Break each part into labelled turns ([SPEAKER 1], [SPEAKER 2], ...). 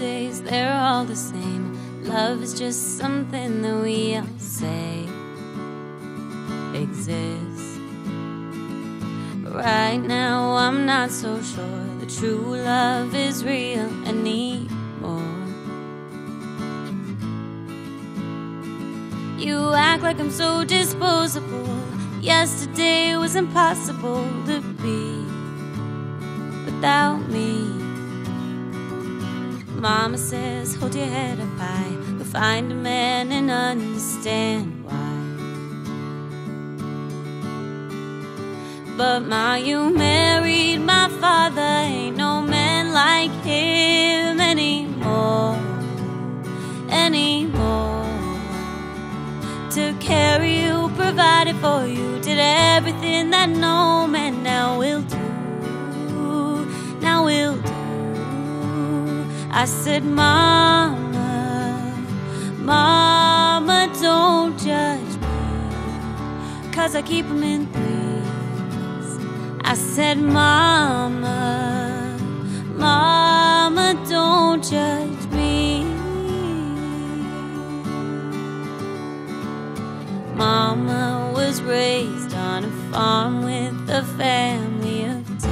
[SPEAKER 1] days, they're all the same. Love is just something that we all say exists. But right now I'm not so sure that true love is real anymore. You act like I'm so disposable. Yesterday was impossible to be without me. Mama says, hold your head up high, you'll find a man and understand why. But Ma, you married my father, ain't no man like him anymore, anymore. Took care of you, provided for you, did everything that no man now will do, now will do. I said, Mama, Mama, don't judge me, 'cause I keep them in threes. I said, Mama, Mama, don't judge me. Mama was raised on a farm with a family of 10.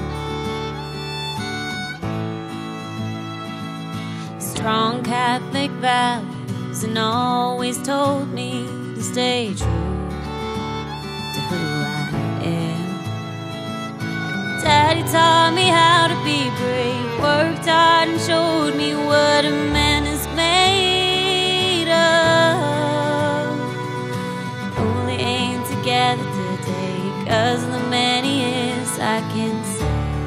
[SPEAKER 1] Strong Catholic values, and always told me to stay true to who I am. Daddy taught me how to be brave, worked hard and showed me what a man is made of. Only ain't together today 'cause of the many years I can say.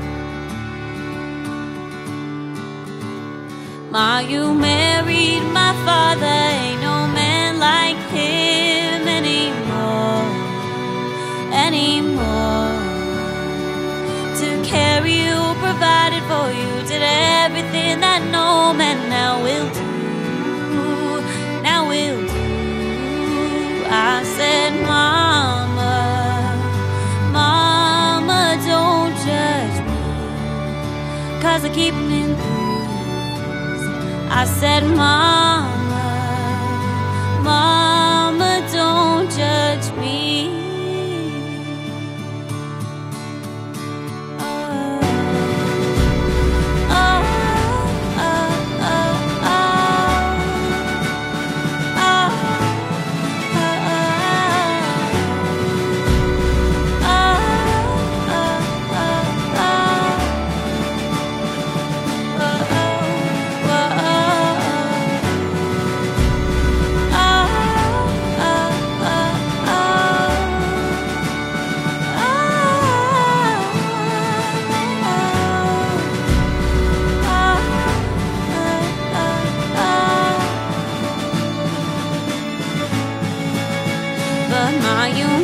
[SPEAKER 1] Ma, you married my father, ain't no man like him anymore, anymore. Took care of you, provided for you, did everything that no man now will do, now will do. I said, Mama, Mama, don't judge me, 'cause I keep them in threes. I said, Mama, Mama, don't judge me. But Ma, you